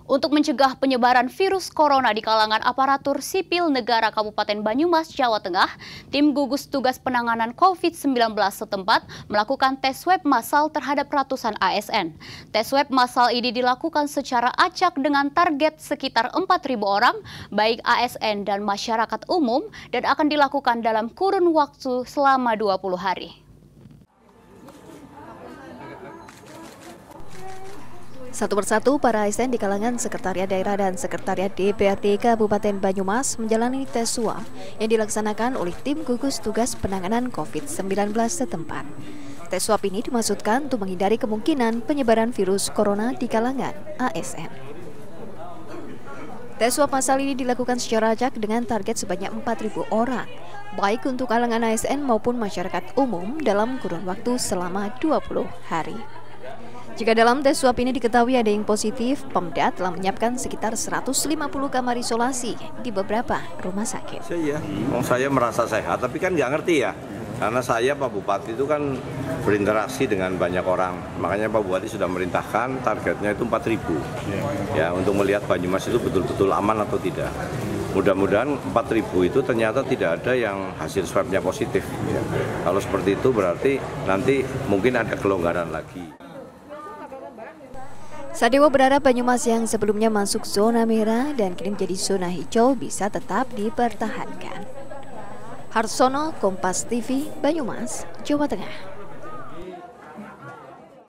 Untuk mencegah penyebaran virus corona di kalangan aparatur sipil negara Kabupaten Banyumas, Jawa Tengah, tim gugus tugas penanganan COVID-19 setempat melakukan tes swab massal terhadap ratusan ASN. Tes swab massal ini dilakukan secara acak dengan target sekitar 4.000 orang, baik ASN dan masyarakat umum, dan akan dilakukan dalam kurun waktu selama 20 hari. Satu persatu para ASN di kalangan Sekretariat Daerah dan Sekretariat DPRD Kabupaten Banyumas menjalani tes swab yang dilaksanakan oleh tim gugus tugas penanganan COVID-19 setempat. Tes swab ini dimaksudkan untuk menghindari kemungkinan penyebaran virus corona di kalangan ASN. Tes swab massal ini dilakukan secara acak dengan target sebanyak 4.000 orang, baik untuk kalangan ASN maupun masyarakat umum dalam kurun waktu selama 20 hari. Jika dalam tes swab ini diketahui ada yang positif, Pemda telah menyiapkan sekitar 150 kamar isolasi di beberapa rumah sakit. Saya merasa sehat, tapi kan nggak ngerti ya. Karena saya Pak Bupati itu kan berinteraksi dengan banyak orang. Makanya Pak Bupati sudah merintahkan targetnya itu 4.000. Ya, untuk melihat Banyumas itu betul-betul aman atau tidak. Mudah-mudahan 4.000 itu ternyata tidak ada yang hasil swabnya positif. Ya. Kalau seperti itu berarti nanti mungkin ada kelonggaran lagi. Sadewa berharap Banyumas yang sebelumnya masuk zona merah dan kini menjadi zona hijau bisa tetap dipertahankan. Harsono, Kompas TV, Banyumas, Jawa Tengah.